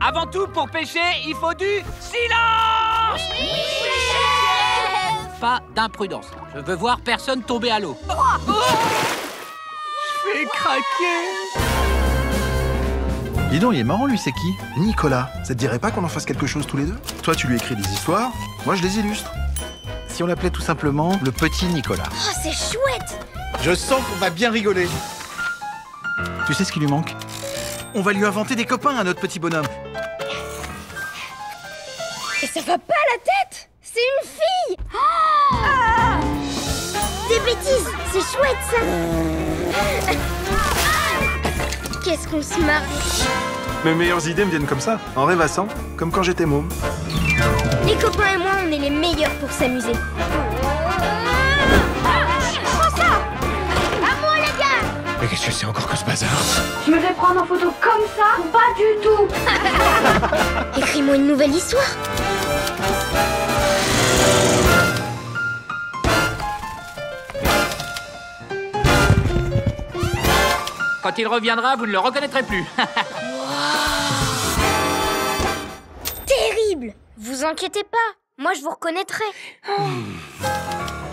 Avant tout, pour pêcher, il faut du silence. Oui, Pas d'imprudence. Je veux voir personne tomber à l'eau. Je vais craquer. Dis donc, il est marrant lui, c'est qui? Nicolas. Ça te dirait pas qu'on en fasse quelque chose tous les deux? Toi, tu lui écris des histoires, moi je les illustre. Si on l'appelait tout simplement le petit Nicolas. Oh, c'est chouette. Je sens qu'on va bien rigoler. Tu sais ce qui lui manque? On va lui inventer des copains à notre petit bonhomme. Et ça va pas la tête. C'est une fille. Oh ah, des bêtises. C'est chouette ça. Qu'est-ce qu'on se marre. Mes meilleures idées me viennent comme ça, en rêvassant, comme quand j'étais môme. Les copains et moi, on est les meilleurs pour s'amuser. Prends ça. À moi les gars. Mais qu'est-ce que c'est encore que ce bazar? Je me fais prendre en photo comme ça? Pas du tout. Écris-moi une nouvelle histoire. Quand il reviendra, vous ne le reconnaîtrez plus. Terrible. Vous inquiétez pas, moi je vous reconnaîtrai.